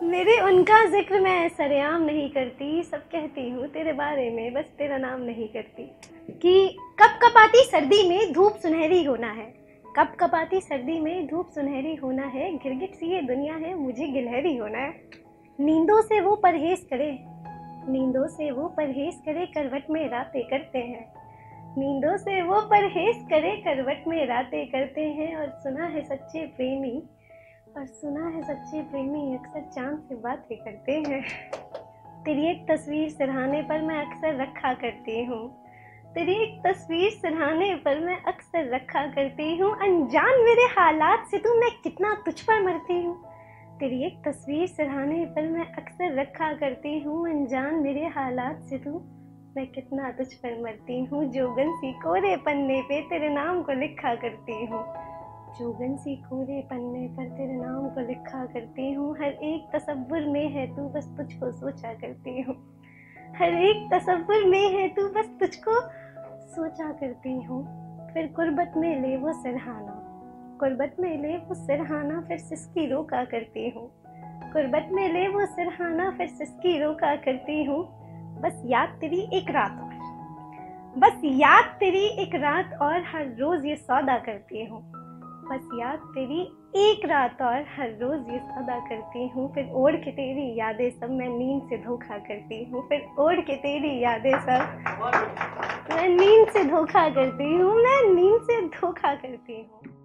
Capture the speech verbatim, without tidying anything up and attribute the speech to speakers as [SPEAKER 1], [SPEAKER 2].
[SPEAKER 1] मेरे उनका जिक्र मैं सरेआम नहीं करती, सब कहती हूँ तेरे बारे में, बस तेरा नाम नहीं करती। कि कप कपाती सर्दी में धूप सुनहरी होना है, कप कपाती सर्दी में धूप सुनहरी होना है, गिरगिट सी ये दुनिया है, मुझे गिलहरी होना है। नींदों से वो परहेज करे, नींदों से वो परहेज करे, करवट में रातें करते हैं। नींदों से वो परहेज करे, करवट में रातें करते हैं। और सुना है सच्चे प्रेमी, और सुना है सच्चे प्रेमी अक्सर चांद से बातें करते हैं। तेरी एक तस्वीर सिरहाने पर मैं अक्सर रखा करती हूँ, तेरी एक तस्वीर सिरहाने पर मैं अक्सर रखा करती हूँ। अनजान मेरे हालात से तू, मैं कितना तुझ पर मरती हूँ। तेरी एक तस्वीर सिरहाने पर मैं अक्सर रखा करती हूँ, अनजान मेरे हालात से तू, मैं कितना तुझ पर मरती हूँ। जोगन सी कोरे पन्ने पे तेरे नाम को लिखा करती हूँ, जोगन सी कोरे पन्ने पर तेरे नाम को लिखा करती हूँ। हर एक तसव्वुर में है तू, बस तुझको सोचा करती हूँ। हर एक तसव्वुर में है तू, बस तुझको सोचा करती हूँ। फिर कुर्बत में ले वो सिरहाना, कुर्बत में ले वो सिरहाना, फिर सिसकी रोका करती हूँ। कुर्बत में ले वो सिरहाना, फिर सिसकी रोका करती हूँ। बस याद तेरी एक रात और, बस याद तेरी एक रात और, हर रोज ये सौदा करती हूँ। बस याद तेरी एक रात और, हर रोज ये सौदा करती हूँ। फिर ओढ़ के तेरी यादें सब मैं नींद से धोखा करती हूँ, फिर ओढ़ के तेरी यादें सब मैं नींद से धोखा करती हूँ, मैं नींद से धोखा करती हूँ।